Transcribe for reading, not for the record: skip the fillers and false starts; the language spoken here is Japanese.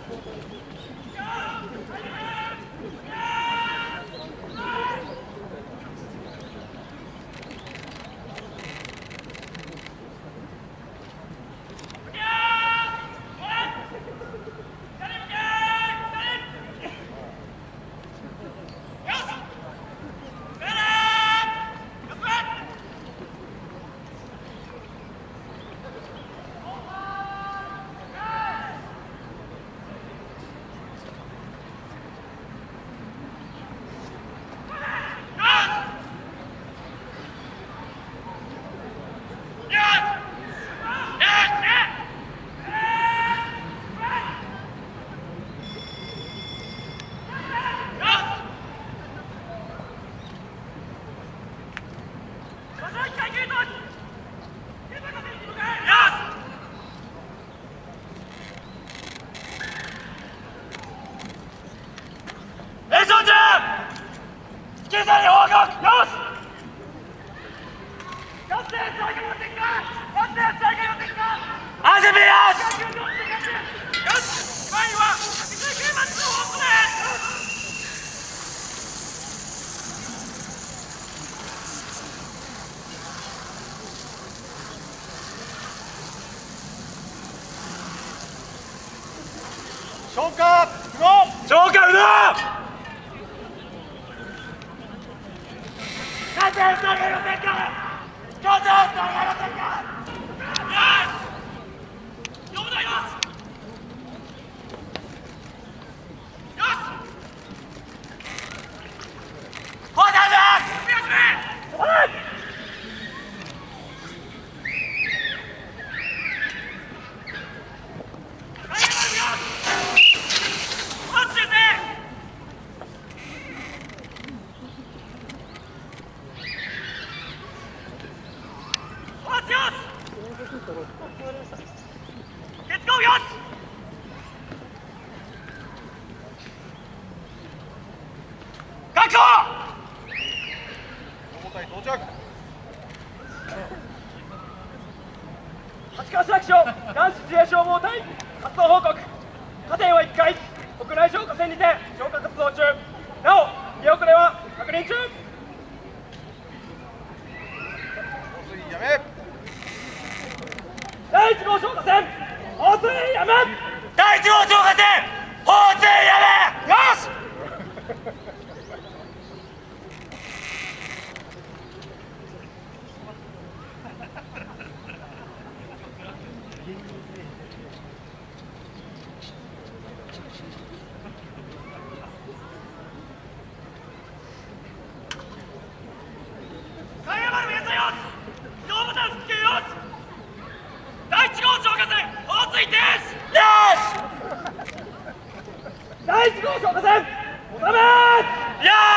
消化不動消化不動勝てつなげませんか勝てつなげませんかよし呼ぶなよしよしほうだぞはい8川市役所男子自衛消防隊活動報告。家庭は1回屋内消火栓にて消火活動中。なお出遅れは確認中。放水やめ。第1号消火栓放水やめ。第1号消火栓放水やめ。よし第1号消火栓収め。